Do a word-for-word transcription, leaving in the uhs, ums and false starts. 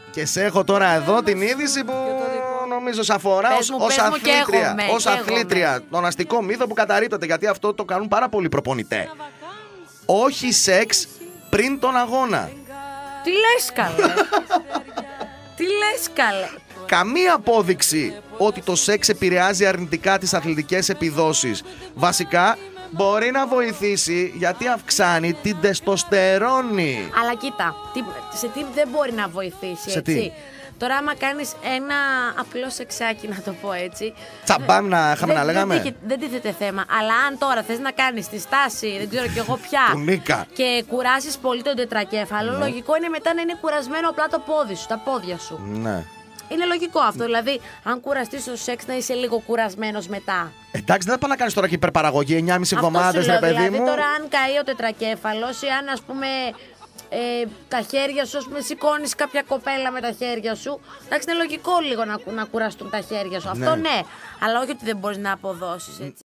Και σε έχω τώρα εδώ την είδηση που νομίζω σε αφορά ως αθλήτρια, ως αθλήτρια τον αστικό μύθο που καταρρίπτεται, γιατί αυτό το κάνουν πάρα πολλοί προπονητές. Όχι σεξ πριν τον αγώνα. Τι λες καλέ? Τι λες καλέ? Καμία απόδειξη ότι το σεξ επηρεάζει αρνητικά τις αθλητικές επιδόσεις. Βασικά μπορεί να βοηθήσει γιατί αυξάνει την τεστοστερόνη. Αλλά κοίτα, τι, σε τι δεν μπορεί να βοηθήσει, σε έτσι. Τι? Τώρα άμα κάνεις ένα απλό σεξάκι, να το πω έτσι, τσαμπάμ να είχαμε να λέγαμε. Δεν, δεν τίθεται θέμα. Αλλά αν τώρα θες να κάνεις τη στάση, δεν ξέρω κι εγώ πια, και κουράσεις πολύ τον τετρακέφαλο, ναι. Λογικό είναι μετά να είναι κουρασμένο απλά το πόδι σου, τα πόδια σου. Ναι. Είναι λογικό αυτό. Δηλαδή, αν κουραστείς στο σεξ, να είσαι λίγο κουρασμένος μετά. Εντάξει, δεν θα πάω να κάνεις τώρα και υπερπαραγωγή εννιά και μισή εβδομάδες, ρε παιδί δηλαδή, μου. Τώρα, αν καεί ο τετρακέφαλος ή αν, ας πούμε, ε, τα χέρια σου, ας πούμε, σηκώνεις κάποια κοπέλα με τα χέρια σου. Εντάξει, είναι λογικό λίγο να, να κουραστούν τα χέρια σου. Ναι. Αυτό ναι. Αλλά όχι ότι δεν μπορείς να αποδώσεις, έτσι.